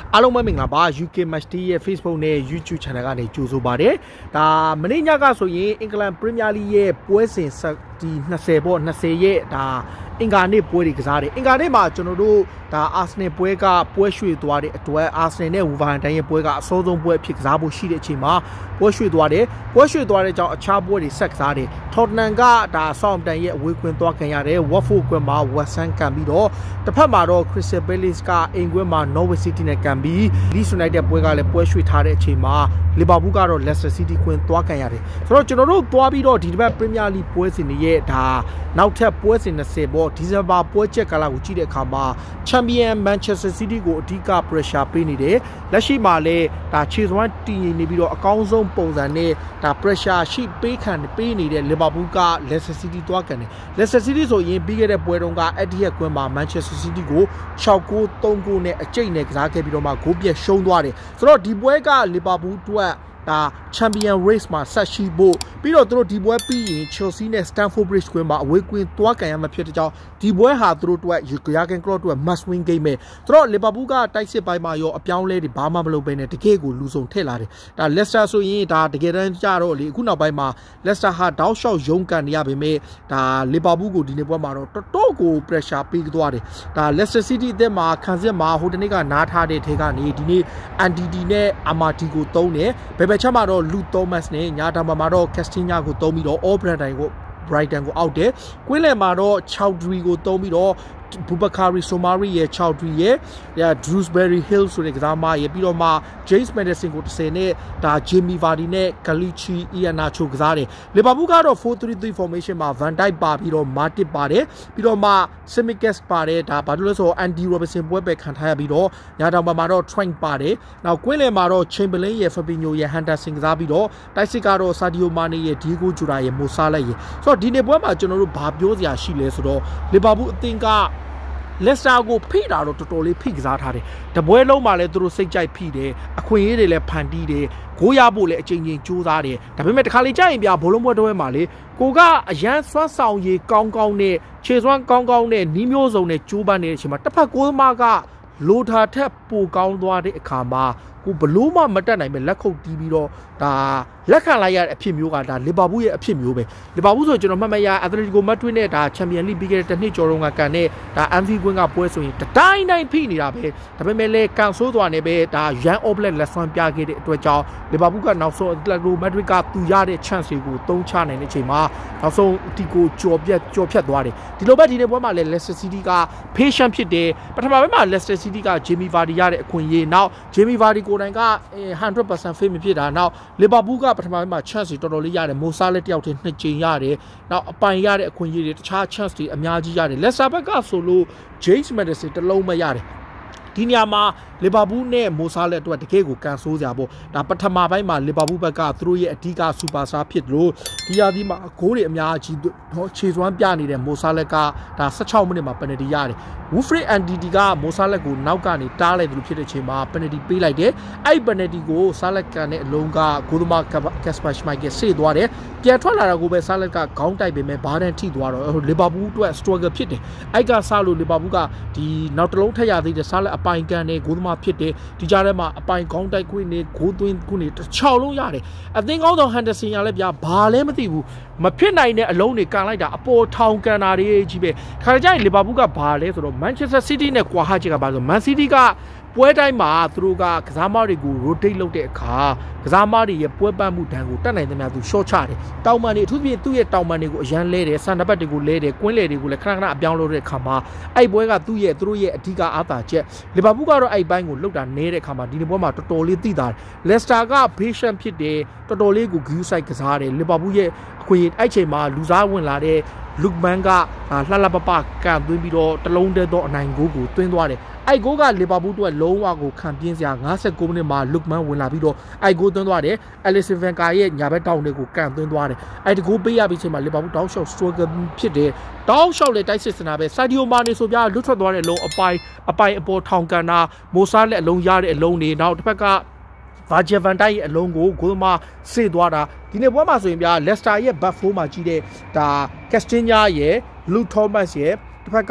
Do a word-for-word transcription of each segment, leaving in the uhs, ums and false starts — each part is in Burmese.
အားလုံးပဲမင်္ဂလာပါ U K Match Day ရဲ့ Facebook နဲ့ YouTube Channel ကနေကြိုဆိုပါတယ်ဒါမနေ့ညကဆိုရင် England Premier League ရဲ့ပွဲစဉ်ဒီtwentyပေါ့twentyရဲ့ဒါအင်္ဂါနေ့ပွဲတွေကစားတယ်အင်္ဂါနေ့မှာကျွန်တော်တို့ဒါ Arsenal ပွဲကပွဲရွှေ့သွားတဲ့အတွက် Arsenal နဲ့ Wolverhampton ရဲ့ပွဲကအစောဆုံးပွဲအဖြစ်ကစားဖို့ရှိတဲ့အချိန်မှာပွဲရွှေ့သွားတယ်ပွဲရွှေ့သွားတဲ့အကြောင်းအခြားပွဲတွေဆက်ကစားတယ် Tottenham ကဒါ Southampton ရဲ့အဝေးကွင်းသွားခံရတယ် Watford ကွင်းမှာ West Ham ကန်ပြီးတော့တစ်ဖက်မှာတော့ Crystal Palace ကအင်ကွင်းမှာ Norwich City နဲ့ကန်ပြီး Leeds United ပွဲကလည်းပွဲရွှေ့ထားတဲ့အချိန်မှာ Liverpool ကတော့ Leicester City ကွင်းသွားခံရတယ်ဆိုတော့ကျွန်တော်တို့သွားပြီးတော့ဒီတစ်ပတ် Premier League ပွဲစဉ်တွေရဲ့ဒါနောက်ထပ်ပွဲစဉ်twentyပေါ့ဒီဇင်ဘာပွဲချက်ကာလကိုကြည့်တဲ့အခါမှာ Champion Manchester City ကိုအဓိက pressure ပေးနေတယ်လက်ရှိမှာလည်းဒါခြေစွမ်းတည်နေပြီးတော့အကောင်းဆုံးပုံစံနဲ့ဒါ pressure ရှိပေးခံပေးနေတဲ့ Liverpool က Leicester City သွားကန်တယ် Leicester City ဆိုရင်ပြီးခဲ့တဲ့ပွဲတုန်းက Etihad ကွင်းမှာ Manchester City ကိုsix goal three goal နဲ့အကျိတ်နဲ့ကစားခဲ့ပြီးတော့မှဂိုးပြတ်ရှုံးသွားတယ်ဆိုတော့ဒီပွဲက Liverpool အတွက်ဒါ Champion Race မှာဆက်ရှိဖို့ပြီးတော့သူတို့ဒီပွဲပြီးရင် Chelsea နဲ့ Stamford Bridge ကွင်းမှာအဝေးကွင်းသွားကန်ရမှာဖြစ်တဲ့ကြောင်းဒီပွဲဟာသူတို့အတွက် Jurgen Klopp အတွက် must win game ပဲသူတို့ Liverpool ကတိုက်စစ်ပိုင်းမှာရောအပြောင်းလဲတွေဘာမှမလုပ်ဘဲနဲ့တကယ်ကိုလူစုံထည့်လာတယ်ဒါ Leicester ဆိုရင်ဒါတကယ်တမ်းကြတော့လေအခုနောက်ပိုင်းမှာ Leicester ဟာတောက်လျှောက်ရုန်းကန်နေရပေမဲ့ဒါ Liverpool ကိုဒီနေ့ပွဲမှာတော့တော်တော်ကို pressure ပေးသွားတယ်ဒါ Leicester City အသင်းမှာခံစစ်မှာဟိုတနေ့ကနားထားတဲ့ထဲကနေဒီနေ့ Andy နဲ့ Amati ကိုသုံးတယ်ဘယ်ဘက်ချက်မှာတော့ Luke Thomas နဲ့ညာတမှာမှာတော့ Castagna ကိုသုံးပြီးတော့ Albrighton ကို Brighton ကိုအောက်တယ်ကွင်းလယ်မှာတော့ Chowdhury ကိုသုံးပြီးတော့Boubakary Soumare ရဲ့ Chowdhury ရဲ့ Dewsbury Hill ဆိုတဲ့ကစားမရဲ့ပြီးတော့မှ James Maddison ကိုtenနဲ့ဒါ Jamie Vardy နဲ့ Kelechi Iheanacho ကစားတယ် Liverpool ကတော့four three three formation မှာ Van Dijk ပါပြီးတော့ Matip ပါတယ်ပြီးတော့မှ Tsimikas ပါတယ်ဒါဘာလို့လဲဆိုတော့ Andy Robertson ပွဲပဲခံထားရပြီးတော့ညာတောင်မှာတော့ Trent ပါတယ်နောက်ကွင်းလယ်မှာတော့ Chamberlain ရဲ့ Fabinho ရဲ့ Henderson ကစားပြီးတော့တိုက်စစ်ကတော့ Sadio Mane ရဲ့ Diego Jota ရဲ့ Mo Salah ရဲ့ဆိုတော့ဒီနေ့ပွဲမှာကျွန်တော်တို့ဘာပြောစရာရှိလဲဆိုတော့ Liverpool အသင်းကLeicester ကိုဖိတာတော့တော်တော်လေးဖိကစားထားတယ်။တပွဲလုံးမှာလည်းသူတို့စိတ်ကြိုက်ဖိတယ်။အခွင့်အရေးတွေလည်းဖန်တီးတယ်။ဂိုးရဖို့လည်းအချိန်ချင်းကြိုးစားတယ်။ဒါပေမဲ့တစ်ခါလေကြာရင်ပြဘောလုံးပွဲတော့မှာလေကိုကအရန်ဆွမ်းဆောင်ရည်ကောင်းကောင်းနဲ့ခြေစွမ်းကောင်းကောင်းနဲ့နီးမျိုးစုံနဲ့ကြိုးပမ်းနေတဲ့အချိန်မှာတစ်ဖက်ကိုသမားကလိုထာထက်ပိုကောင်းသွားတဲ့အခါမှာကိုဘလို့မှမတက်နိုင်ပဲလက်ခုပ်တီးပြီးတော့ဒါလက်ခံလိုက်ရတဲ့အဖြစ်မျိုးကဒါ Liverpool ရဲ့အဖြစ်မျိုးပဲ Liverpool ဆိုကျွန်တော်မှတ်မှတ်ရ Atletico Madrid နဲ့ဒါ Champions League ပြီးခဲ့တဲ့တစ်နှစ်ကျော်တုန်းကကန်တဲ့ဒါ Anfield ကွင်းကပွဲဆိုရင်တိုင်းတိုင်းဖိနေတာပဲဒါပေမဲ့လည်းကန်ဆိုးသွားနေပဲဒါ Jan Oblak လက်ဆွမ်းပြခဲ့တဲ့အတွက်ကြောင့် Liverpool ကနောက်ဆုံး Atletico Madrid ကသူရတဲ့ chance တွေကိုသုံးချနိုင်တဲ့အချိန်မှာနောက်ဆုံးဒီကိုကြော်ပြတ်ကြော်ဖြတ်သွားတယ်ဒီလိုပဲဒီနေ့ပွဲမှာလည်း Leicester City က patient ဖြစ်တယ်ပထမပိုင်းမှာ Leicester City က Jamie Vardy ရတဲ့အခွင့်အရေးနောက် Jamie Vardy ကိုယ်တိုင်ကone hundred percent fit မဖြစ်တာနောက် Liverpool ကပထမပိုင်းမှာ chance တွေတော်တော်လေးရတယ် Mo Salah တယောက်တည်းနှစ်ကြိမ်ရတယ်နောက်အပိုင်ရတဲ့အခွင့်အရေးတွေတခြား chance တွေအများကြီးရတယ် Leicester ဘက်ကဆိုလို့ James Maddison တစ်လုံးမရတယ်ဒီညမှာ Liverpool နဲ့ Mo Salah အတွက်တကယ်ကိုကန်ဆိုးကြပေါ့ဒါပထမပိုင်းမှာ Liverpool ဘက်ကသူတို့ရဲ့အဓိက superstar ဖြစ်လို့ဒီရာသီမှာဂိုးတွေအများကြီးတော့ခြေစွမ်းပြနေတဲ့ Mo Salah ကဒါsixteenမိနစ်မှာ penalty ရတယ် Wilfred Ndidi က Mo Salah ကိုနောက်ကနေတားလိုက်သူဖြစ်တဲ့အချိန်မှာ penalty ပေးလိုက်တယ်အဲ့ penalty ကို Salah ကန်တဲ့အလုံးကဂိုးသမား Kasper Schmeichel ဆေးသွားတယ်ပြန်ထွက်လာတာကိုပဲ Salah ကခေါင်းတိုက်ပေမဲ့ဘာတန်းထိသွားတော့ Liverpool အတွက် struggle ဖြစ်တယ်အဲ့ကစားလို့ Liverpool ကဒီနောက်တစ်လုံးထက်ရသေးတယ် Salah အပိုင်ကန်နဲ့ဂိုးသမားဖြစ်တယ်ဒီကြားထဲမှာအပိုင်ခေါင်းတိုက်ခွင့်နဲ့ဂိုးသွင်းခွင့်နဲ့တစ်ချောင်းလုံးရတယ်အသင်းကောင်းဆောင် Henderson ရလည်းဗျာဘာလဲမသိဘူးမဖြစ်နိုင်တဲ့အလုံးတွေကန်လိုက်တာအပေါ်ထောင်ကန်တာတွေကြီးပဲခါကြရင် Liverpool ကဘာလဲဆိုတော့ Manchester City နဲ့ကွာဟချက်ကဘာဆို Man City ကပွဲတိုင်းမှာသူတို့ကကစားမတွေကို rotate လုပ်တဲ့အခါကစားမတွေရဲ့ပွဲပတ်မှုတန်းကိုတက်နိုင်သမျှသူ short ချတယ်တောင်ပန်တွေအထူးဖြင့်သူ့ရဲ့တောင်ပန်တွေကိုအရန်လဲတယ်ဆန်နဘတ်တွေကိုလဲတယ်ကွင်းလေတွေကိုလည်းခဏခဏအပြောင်းလုပ်တဲ့အခါမှာအဲ့ပွဲကသူ့ရဲ့သူတို့ရဲ့အဓိကအားသာချက် Liverpool ကတော့အဲ့ဘိုင်းကိုလုတ်တာနေတဲ့အခါမှာဒီနေ့ပွဲမှာတော်တော်လေးသိတာ Leicester က patient ဖြစ်တယ်တော်တော်လေးကို view side ကစားတယ် Liverpool ရဲ့အခွင့်အဲ့ချိန်မှာလူစားဝင်လာတဲ့ Lookman ကလှလှပပကန်သွင်းပြီးတော့တလုံးတည်းသောအနိုင်ဂိုးကိုသွင်းသွားတယ်အဲ့ဂိုးက Liverpool အတွက်လုံးဝကိုခံပြင်းစရာfifty-nineမိနစ်မှာ Lookman ဝင်လာပြီးတော့အဲ့ဂိုးသွင်းသွားတယ် Alisson Becker ရဲ့ညာဘက်တောင်တွေကိုကန်သွင်းသွားတယ်အဲ့ဒီဂိုးပေးရပြီးချိန်မှာ Liverpool တောက်လျှောက် struggle ဖြစ်တယ်တောက်လျှောက်လေတိုက်စစ်စနာပဲ Sadio Mane ဆိုပြလွတ်ထွက်သွားတဲ့အလုံးအပိုင်အပိုင်အပေါ်ထောင်ကန်တာ Mo Salah လက်အလုံးရတဲ့အလုံးတွေနောက်တစ်ဖက်က Virgil van Dijk ရဲ့အလုံးကိုဂိုးသမားစေ့သွားတာဒီနေ့ပွဲမှာဆိုရင်ဗျာ Leicester ရဲ့ back four မှာကြီးတဲ့ဒါ Castagna ရဲ့ Luke Thomas ရဲ့တစ်ဖက်က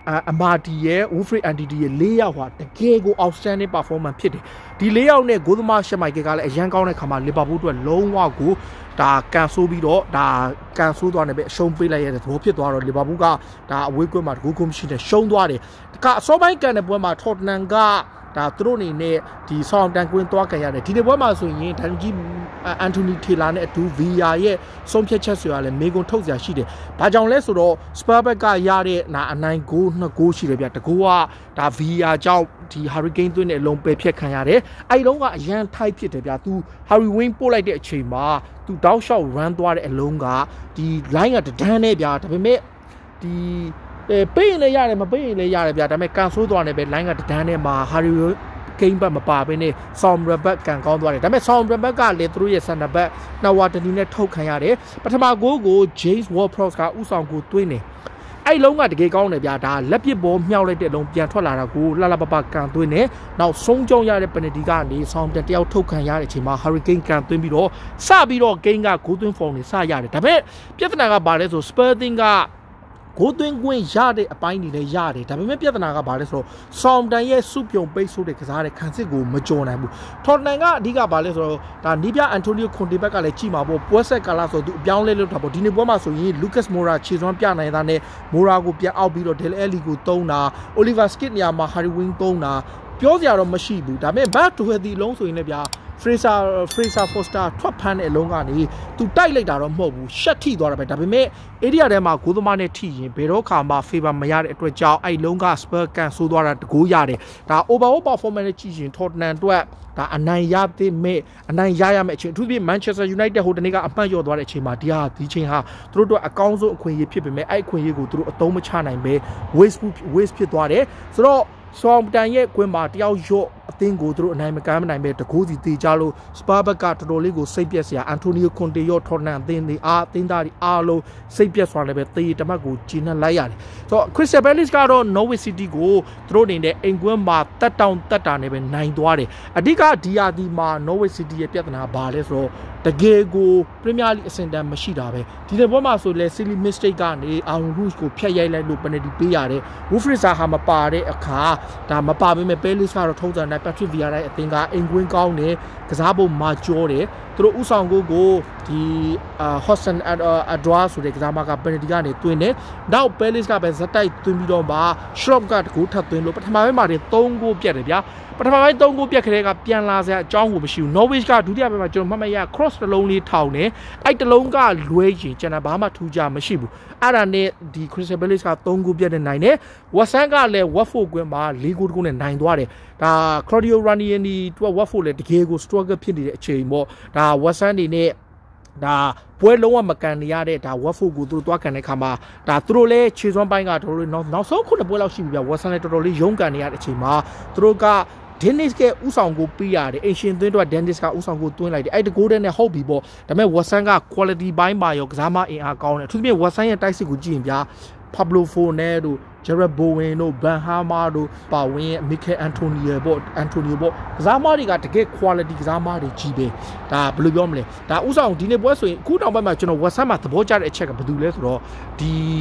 အမာတီရဲ့ Wilfried Ndidi ရဲ့၄ယောက်ဟာတကယ်ကို outstanding performance ဖြစ်တယ်ဒီ၄ယောက်နဲ့ဂိုးသမားရှမိုက်ကလည်းအရန်ကောင်းတဲ့ခါမှာလီဗာပူးအတွက်လုံးဝကိုဒါကန်ဆိုးပြီးတော့ဒါကန်ဆိုးသွားတယ်ပဲအရှုံးပေးလိုက်ရတဲ့သဘောဖြစ်သွားတော့လီဗာပူးကဒါအဝေးကွင်းမှာတကူကွင်းမရှိတဲ့ရှုံးသွားတယ်တကအစောပိုင်းကန်တဲ့ပွဲမှာထော်တနန်ကဒါသူတို့အနေနဲ့ဒီဆောင်တန်ကွင်းသွားကြရတယ်ဒီနေ့ပွဲမှာဆိုရင်ဒန်ဂျီအန်တိုနီထေလာနဲ့အတူဗီယာရဲ့ဆုံးဖြတ်ချက်ဆိုတာလည်းမေကွန်ထုတ်စရာရှိတယ်။ဘာကြောင့်လဲဆိုတော့စပါဘက်ကရတဲ့နာအနိုင်ဂိုးနှစ်ဂိုးရှိတယ်ဗျ။တကူကဒါဗီယာကြောင့်ဒီဟာရီကိန်းသွင်းတဲ့အလုံးပယ်ဖြတ်ခံရတယ်။အဲဒီလုံးကအရန်ထိုက်ဖြစ်တယ်ဗျ။ तू ဟာရီဝင်းပို့လိုက်တဲ့အချိန်မှာ तू တောက်လျှောက် run သွားတဲ့အလုံးကဒီ line ကတဒန်းနဲ့ဗျ။ဒါပေမဲ့ဒီအဲပေးရင်လည်းရတယ်မပေးရင်လည်းရတယ်ဗျဒါပေမဲ့ကန်ဆိုးသွားနေပဲ line ကတဒန်းနဲ့မှာဟာရီကိန်းဘက်မပါဘဲနဲ့ဆောမ်ရဘက်ကန်ကောင်းသွားတယ်ဒါပေမဲ့ဆောမ်ရဘက်ကလည်းသူတို့ရဲ့ဆန်နဘက်နှစ်ဝါတနီနဲ့ထုတ်ခံရတယ်ပထမဂိုးကို James Ward-Prowse ကဥဆောင်ကိုသွင်းနေအဲ့လုံးကတကယ်ကောင်းတယ်ဗျာဒါလက်ပစ်ဘောမြောက်လိုက်တဲ့အလုံးပြန်ထွက်လာတာကိုလှလှပပကန်သွင်းနေနောက်ဆုံးကြုံရတဲ့ပယ်နတီကနေဆောမ်တန်တယောက်ထုတ်ခံရတဲ့အချိန်မှာ Hurricane ကန်သွင်းပြီးတော့စပြီးတော့ဂိန်းကဂိုးသွင်းဖော်နေစရတယ်ဒါပေမဲ့ပြဿနာကဘာလဲဆို Spurting ကဂိုးသွင်းခွင့်ရတဲ့အပိုင်းတွေလည်းရတယ်ဒါပေမဲ့ပြဿနာကဘာလဲဆိုတော့ဆောင်းတန်ရဲ့စုပြုံပိတ်ဆို့တဲ့ကစားတဲ့ခံစစ်ကိုမကြော်နိုင်ဘူးထော်တနန်ကအဓိကဘာလဲဆိုတော့ဒါနီးပြအန်တိုနီယိုခွန်တေဘက်ကလည်းကြည်မှာပေါ့ပွဲဆက်ကာလာဆိုသူအပြောင်းလဲလုပ်တာပေါ့ဒီနေ့ပွဲမှာဆိုရင်လူကတ်မိုရာခြေစွမ်းပြနိုင်တာနဲ့မိုရာကိုပြန်အောက်ပြီးတော့ဒယ်လ်အယ်လီကိုတုံးတာအိုလီဗာစကစ်နေရာမှာဟာရီဝင်းတုံးတာပြောစရာတော့မရှိဘူးဒါပေမဲ့ဘတ်တူဟက်ဒီလုံးဆိုရင်လည်းဗျာFraser Fraser Foster ထွက်ဖမ်းတဲ့အလုံးကနေသူတိုက်လိုက်တာတော့မဟုတ်ဘူးရှက်ထိသွားတာပဲဒါပေမဲ့ area ထဲမှာဂိုးသမားနဲ့ထိရင်ဘယ်တော့ခါမှ favor မရတဲ့အတွက်ကြောင့်အဲ့လုံးက Spurs ကန်ဆိုးသွားတာတကူရတယ်ဒါ overall performance နဲ့ကြည့်ရင် Tottenham အတွက်ဒါအနိုင်ရသင့်မဲ့အနိုင်ရရမယ့်အချိန်အထူးသဖြင့် Manchester United ဟိုတနေ့ကအမှတ်လျော့သွားတဲ့အချိန်မှာဒီဟာဒီချိန်ဟာသူတို့အတွက်အကောင်းဆုံးအခွင့်အရေးဖြစ်ပေမဲ့အဲ့အခွင့်အရေးကိုသူတို့အသုံးမချနိုင်ပဲ waste waste ဖြစ်သွားတယ်ဆိုတော့ဆောင်းတန်ရဲ့ကွင်းမှာတယောက်ရော့အသင်းကိုသူတို့အနိုင်မကမ်းမနိုင်ပဲတကိုးစီတေချလို့စပါဘက်ကတော်တော်လေးကိုစိတ်ပြက်စရာအန်တိုနီယိုခွန်တေရော့ထော်နန်အသင်းတွေအားအသင်းသားတွေအားလုံးစိတ်ပြက်စွာလည်းပဲတေးတမတ်ကိုဂျင်းနဲ့လိုက်ရတယ်ဆိုတော့ခရစ္စတယ်ဘဲလစ်ကတော့ Norwich City ကိုသူတို့အနေနဲ့အိမ်ကွင်းမှာတက်တောင်တက်တာနဲ့ပဲနိုင်သွားတယ်အဓိကဒီယာဒီမှာ Norwich City ရဲ့ပြဿနာဘာလဲဆိုတော့တကယ်ကို Premier League အဆင့်တန်းမရှိတာပဲဒီနေ့ပွဲမှာဆိုလဲ silly mistake ကနေ Aaron Rush ကိုဖျက်ရိုက်လိုက်လို့ penalty ပေးရတယ် Wilfried Zaha မပါတဲ့အခါဒါမပါဘဲမဲ့ Palace ကတော့ထုံးစံနဲ့ Patrick Vieira ရဲ့အသင်းကအင်ကွင်းကောင်းတယ်ကစားဖို့မာကျော်တယ်သူတို့ဥဆောင်ကိုကိုဒီအာ Hossan Adwa ဆိုတဲ့ကစားမက penalty ကနေတွင်းတယ်နောက် Palace ကပဲဇက်တိုက်တွင်းပြီးတော့မှ Shrop ကတကူထပ်တွင်းလို့ပထမပိုင်းမှာသုံးဂိုးပြတ်တယ်ဗျာပထမပိုင်းသုံးဂိုးပြတ်ခတဲ့ကပြန်လာစရာအကြောင်းကိုမရှိဘူး Norwich ကဒုတိယပိုင်းမှာကျွန်တော်မှတ်မှတ်ရ cross တစ်လုံးလေးထောင်တယ်အဲ့တစ်လုံးကလွဲရင်ကျွန်တော်ဘာမှထူးခြားမရှိဘူးအဲ့ဒါနဲ့ဒီ Crystal Palace ကသုံးဂိုးပြတ်တဲ့နိုင်တယ် Watson ကလည်း Watford ကွင်းမှာလေးဂိုးတကူနဲ့နိုင်သွားတယ်ဒါ Claudio Ranieri သူက Watford လည်းတကယ်ကို struggle ဖြစ်နေတဲ့အချိန်ပေါ့ဒါ Watson နေနဲ့ဒါပွဲလုံးဝမကန်နေရတဲ့ဒါ Watford ကိုသူတို့သွားကန်တဲ့ခါမှာဒါသူတို့လည်းခြေစွမ်းပိုင်းကတော်တော်လေးနောက်နောက်ဆုံးခုနှစ်ပွဲလောက်ရှိပြီဗျ Watson လည်းတော်တော်လေးရုန်းကန်နေရတဲ့အချိန်မှာသူတို့ကDennis ကဥဆောင်ကိုပေးရတယ်အင်ရှင်သွင်းတော့ Dennis ကဥဆောင်ကိုသွင်းလိုက်တယ်အဲ့တကိုးတဲ့နဲ့ဟုတ်ပြီပေါ့ဒါပေမဲ့ Watson က quality ဘိုင်းပါရောကစားမအင်အားကောင်းတယ်အထူးသဖြင့် Watson ရဲ့တိုက်စစ်ကိုကြည့်ရင်ဗျာ Pablo Fornal တို့ Jared Bowen တို့ Ben Hama တို့ပါဝင်ရဲ့ Mikel Antonio ပေါ့ Antonio ပေါ့ကစားမတွေကတကယ် quality ကစားမတွေကြီးပဲဒါဘယ်လိုပြောမလဲဒါဥဆောင်ဒီနေ့ပွဲဆိုရင်အခုတောင်ပိုင်းမှာကျွန်တော် Watson မှာသဘောကျတဲ့အချက်ကဘာလို့လဲဆိုတော့ဒီ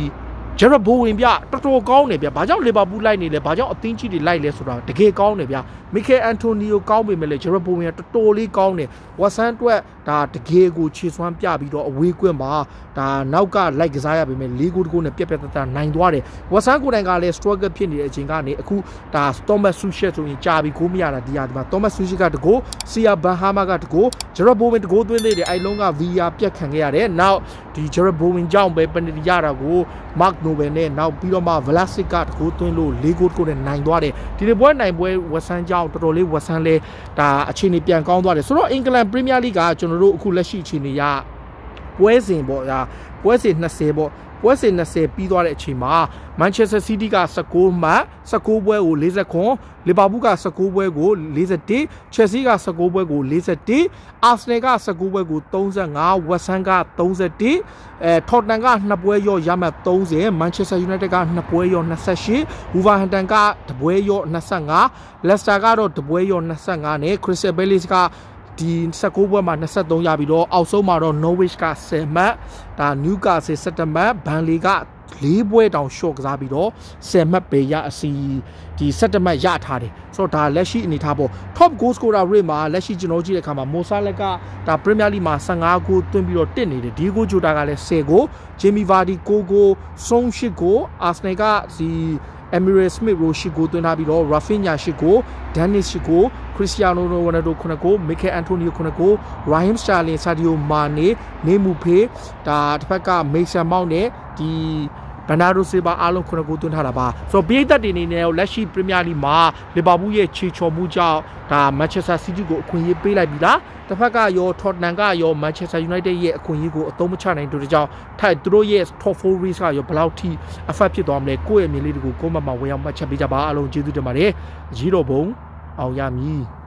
Jared Bowen ဗျတော်တော်ကောင်းတယ်ဗျဘာကြောင့်လီဗာပူးလိုက်နေလဲဘာကြောင့်အသင်းကြီးတွေလိုက်လဲဆိုတာတကယ်ကောင်းတယ်ဗျ Mikel Antonio ကောင်းပေမဲ့လေ Jared Bowen ကတော်တော်လေးကောင်းတယ် Watson အတွက်ဒါတကယ်ကိုခြေစွမ်းပြပြီးတော့အဝေးကွင်းမှာဒါနောက်ကလိုက်ကစားရပေမဲ့လေးဂိုးတကူနဲ့ပြက်ပြက်တတနိုင်သွားတယ် Watson ကိုယ်တိုင်ကလည်း struggle ဖြစ်နေတဲ့အချိန်ကနေအခုဒါ Thomas Tuchel ဆိုရင်ကြာပြီးဂိုးမရတာဒီဟာဒီမှာ Thomas Tuchel ကတကူ Sia Benhama ကတကူ Jared Bowen တကူသွင်းသေးတယ်အဲ့လုံးက Via ပြက်ခံခဲ့ရတယ်နောက်ဒီ Jared Bowen ကြောင့်ပဲ penalty ရတာကို Mark Noble နဲ့နောက်ပြီးတော့မှ Vlasic ကတကူသွင်းလို့လေးဂိုးတကူနဲ့နိုင်သွားတယ်ဒီနေ့ပွဲနိုင်ပွဲ Watson ကြောင့်တော်တော်လေး Watson လဲဒါအခြေအနေပြန်ကောင်းသွားတယ်ဆိုတော့ England Premier League ကကျွန်တော်တို့အခုလက်ရှိအခြေအနေရပွဲစဉ်ပေါ့ဒါပွဲစဉ်နှစ်ဆယ်ပေါ့ပွဲစဉ်နှစ်ဆယ်ပြီးသွားတဲ့အချိန်မှာ Manchester City ကဆယ့်ကိုးမှတ်ဆယ့်ကိုးပွဲကို၄၀ခွန် Liverpool ကဆယ့်ကိုးပွဲကို၄၁ Chelsea ကဆယ့်ကိုးပွဲကို၄၁ Arsenal ကဆယ့်ကိုးပွဲကို၃၅ West Ham က၃၁အဲ Tottenham ကနှစ်ပွဲရောရမှတ်၃၀ Manchester United ကနှစ်ပွဲရော၂၈ Wolverhampton ကတပွဲရော၂၅ Leicester ကတော့တပွဲရော၂၅နဲ့ Crystal Palace ကဒီဆယ့်ကိုးပွဲမှာ၂၃ရပြီးတော့အောက်ဆုံးမှာတော့ Norwich ကဆယ်မှတ်ဒါ Newcastle ၁၁မှတ် Burnley ကလေးပွဲတောင်ရှော့ကစားပြီးတော့ဆယ်မှတ်ပဲရအစီဒီဆယ်တမှတ်ရထားတယ်ဆိုတော့ဒါလက်ရှိအနေထားပေါ့ top goal scorer rate မှာလက်ရှိကျွန်တော်ကြည့်တဲ့အခါမှာမိုဆာလက်ကဒါ Premier League မှာfifteenဂိုးသွင်းပြီးတော့တက်နေတယ်ဒီဂိုးဂျိုတာကလည်းtenဂိုး Jamie Vardy nineဂိုး Son eightဂိုး Arsenal ကဒီ Emirates Smith Rowe eightဂိုးသွင်းထားပြီးတော့ Rafinha eightဂိုး Dennis eightဂိုး Cristiano Ronaldo nineဂိုး Mikel Antonio nineဂိုး Raheem Sterling Sadio Mane နေမူဖေးဒါတစ်ဖက်က Mason Mount နဲ့ဒီဘန်နာဒိုဆေဘာအားလုံးခုနှစ်ကိုသွင်းထားတာပါဆိုတော့ပြည်သက်တွေအနေနဲ့လက်ရှိပရီးမီးယားလိမှာလီဗာပူးရဲ့ခြေချော်မှုကြောင့်ဒါမန်ချက်စတာစီးတီးကိုအခွင့်အရေးပေးလိုက်ပြီလားတစ်ဖက်ကရောထော်တနန်ကရောမန်ချက်စတာယူနိုက်တက်ရဲ့အခွင့်အရေးကိုအသုံးမချနိုင်တဲ့ကြောင့်ထိုက်သူတို့ရဲ့ top four race ကရောဘယ်လောက်ထိ effect ဖြစ်သွားမလဲကိုယ့်ရဲ့မြင်လေးတွေကိုကိုယ့်မှာဝင်ရောက်မှတ်ချက်ပေးကြပါအားလုံးကျေးဇူးတင်ပါတယ်အကြီးတော်ဘုံအောင်ရမည်